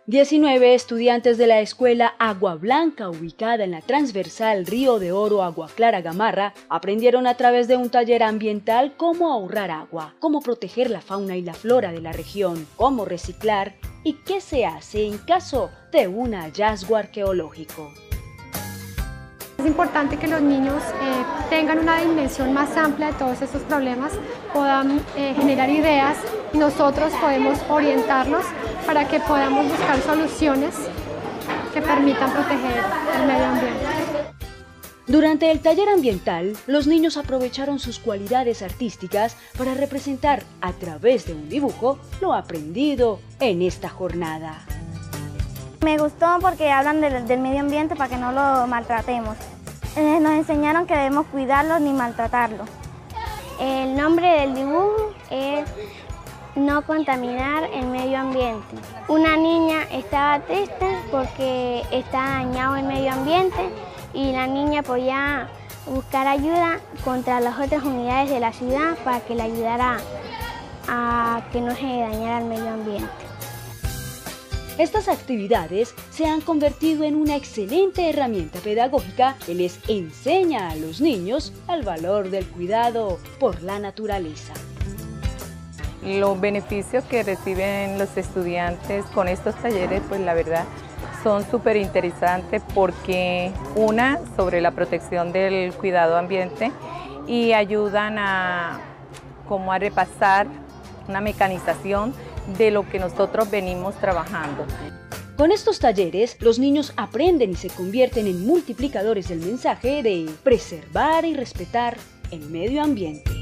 19 estudiantes de la escuela Agua Blanca, ubicada en la transversal Río de Oro Agua Clara Gamarra, aprendieron a través de un taller ambiental cómo ahorrar agua, cómo proteger la fauna y la flora de la región, cómo reciclar y qué se hace en caso de un hallazgo arqueológico. Es importante que los niños tengan una dimensión más amplia de todos estos problemas, puedan generar ideas y nosotros podemos orientarlos para que podamos buscar soluciones que permitan proteger el medio ambiente. Durante el taller ambiental, los niños aprovecharon sus cualidades artísticas para representar a través de un dibujo lo aprendido en esta jornada. Me gustó porque hablan del medio ambiente para que no lo maltratemos. Nos enseñaron que debemos cuidarlo ni maltratarlo. El nombre del dibujo es no contaminar el medio ambiente. Una niña estaba triste porque está dañado el medio ambiente y la niña podía buscar ayuda contra las otras unidades de la ciudad para que le ayudara a que no se dañara el medio ambiente. Estas actividades se han convertido en una excelente herramienta pedagógica que les enseña a los niños el valor del cuidado por la naturaleza. Los beneficios que reciben los estudiantes con estos talleres, pues la verdad, son súper interesantes porque sobre la protección del cuidado ambiente y ayudan a repasar una mecanización de lo que nosotros venimos trabajando. Con estos talleres, los niños aprenden y se convierten en multiplicadores del mensaje de preservar y respetar el medio ambiente.